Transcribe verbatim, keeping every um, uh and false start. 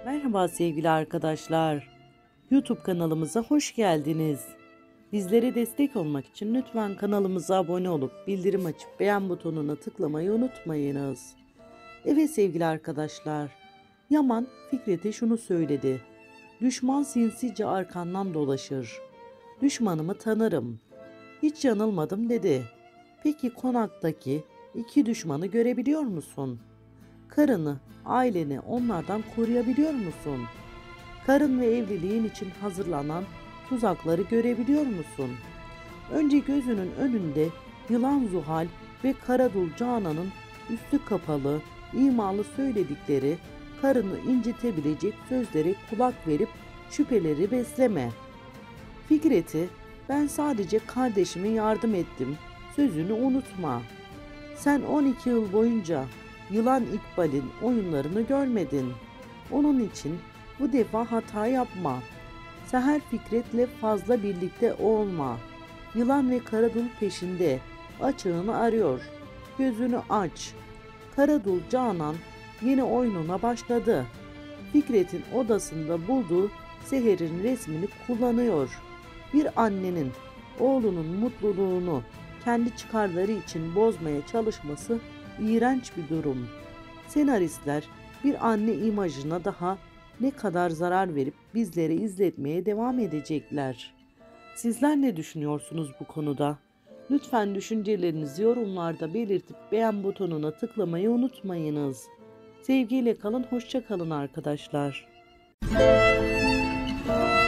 Merhaba sevgili arkadaşlar. YouTube kanalımıza hoş geldiniz. Bizlere destek olmak için lütfen kanalımıza abone olup bildirim açıp beğen butonuna tıklamayı unutmayınız. Evet sevgili arkadaşlar. Yaman Fikret'e şunu söyledi. Düşman sinsice arkandan dolaşır. Düşmanımı tanırım. Hiç yanılmadım dedi. Peki konaktaki iki düşmanı görebiliyor musun? Karını, aileni onlardan koruyabiliyor musun? Karın ve evliliğin için hazırlanan tuzakları görebiliyor musun? Önce gözünün önünde Yılan Zuhal ve Karadul Canan'ın üstü kapalı, imalı söyledikleri karını incitebilecek sözlere kulak verip şüpheleri besleme. Fikret'i ben sadece kardeşime yardım ettim sözünü unutma. Sen on iki yıl boyunca Yılan İkbal'in oyunlarını görmedin. Onun için bu defa hata yapma. Seher Fikret'le fazla birlikte olma. Yılan ve Karadul peşinde. Açığını arıyor. Gözünü aç. Karadul Canan yeni oyununa başladı. Fikret'in odasında bulduğu Seher'in resmini kullanıyor. Bir annenin oğlunun mutluluğunu kendi çıkarları için bozmaya çalışması iğrenç bir durum. Senaristler bir anne imajına daha ne kadar zarar verip bizlere izletmeye devam edecekler. Sizler ne düşünüyorsunuz bu konuda? Lütfen düşüncelerinizi yorumlarda belirtip beğen butonuna tıklamayı unutmayınız. Sevgiyle kalın, hoşça kalın arkadaşlar.